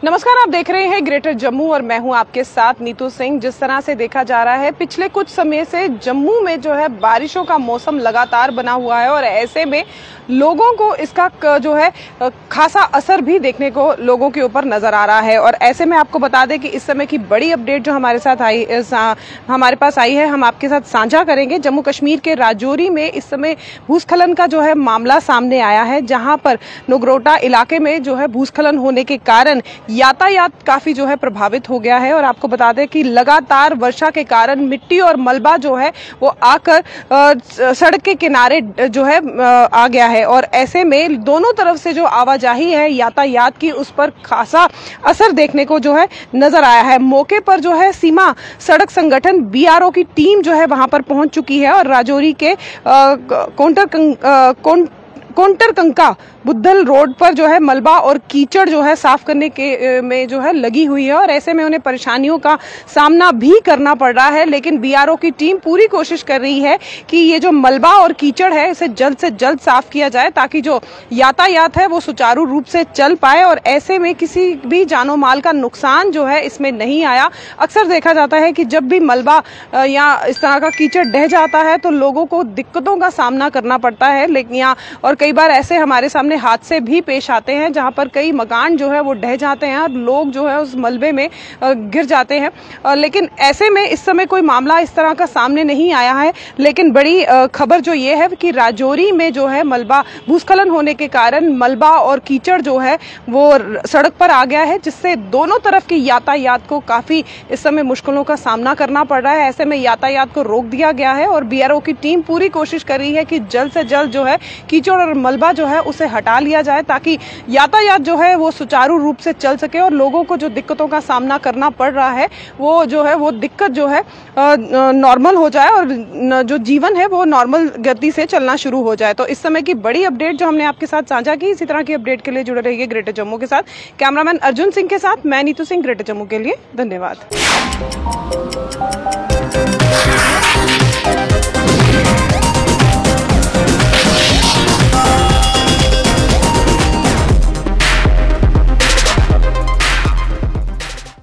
नमस्कार, आप देख रहे हैं ग्रेटर जम्मू और मैं हूं आपके साथ नीतू सिंह। जिस तरह से देखा जा रहा है पिछले कुछ समय से जम्मू में जो है बारिशों का मौसम लगातार बना हुआ है और ऐसे में लोगों को इसका जो है खासा असर भी देखने को लोगों के ऊपर नजर आ रहा है। और ऐसे में आपको बता दें कि इस समय की बड़ी अपडेट जो हमारे पास आई है, हम आपके साथ साझा करेंगे। जम्मू कश्मीर के राजौरी में इस समय भूस्खलन का जो है मामला सामने आया है, जहां पर नगरोटा इलाके में जो है भूस्खलन होने के कारण यातायात काफी जो है प्रभावित हो गया है। और आपको बता दें कि लगातार वर्षा के कारण मिट्टी और मलबा जो है वो आकर सड़क के किनारे जो है आ गया है और ऐसे में दोनों तरफ से जो आवाजाही है यातायात की, उस पर खासा असर देखने को जो है नजर आया है। मौके पर जो है सीमा सड़क संगठन बीआरओ की टीम जो है वहां पर पहुंच चुकी है और राजौरी के कोंटरकंका बुद्धल रोड पर जो है मलबा और कीचड़ जो है साफ करने के में जो है लगी हुई है और ऐसे में उन्हें परेशानियों का सामना भी करना पड़ रहा है। लेकिन बीआरओ की टीम पूरी कोशिश कर रही है कि ये जो मलबा और कीचड़ है इसे जल्द से जल्द साफ किया जाए ताकि जो यातायात है वो सुचारू रूप से चल पाए और ऐसे में किसी भी जानो माल का नुकसान जो है इसमें नहीं आया। अक्सर देखा जाता है कि जब भी मलबा या इस तरह का कीचड़ ढह जाता है तो लोगों को दिक्कतों का सामना करना पड़ता है। लेकिन और कई बार ऐसे हमारे सामने हादसे भी पेश आते हैं जहां पर कई मकान जो है वो ढह जाते हैं और लोग जो है उस मलबे में गिर जाते हैं। लेकिन ऐसे में इस समय कोई मामला इस तरह का सामने नहीं आया है। लेकिन बड़ी खबर जो ये है कि राजौरी में जो है मलबा भूस्खलन होने के कारण मलबा और कीचड़ जो है वो सड़क पर आ गया है, जिससे दोनों तरफ की यातायात को काफी इस समय मुश्किलों का सामना करना पड़ रहा है। ऐसे में यातायात को रोक दिया गया है और बीआरओ की टीम पूरी कोशिश कर रही है कि जल्द से जल्द जो है कीचड़ और मलबा जो है उसे हटा लिया जाए ताकि यातायात जो है वो सुचारू रूप से चल सके और लोगों को जो दिक्कतों का सामना करना पड़ रहा है वो जो है वो दिक्कत जो है नॉर्मल हो जाए और जो जीवन है वो नॉर्मल गति से चलना शुरू हो जाए। तो इस समय की बड़ी अपडेट जो हमने आपके साथ साझा की। इसी तरह की अपडेट के लिए जुड़े रहिए ग्रेटर जम्मू के साथ। कैमरामैन अर्जुन सिंह के साथ मैं नीतू सिंह, ग्रेटर जम्मू के लिए। धन्यवाद।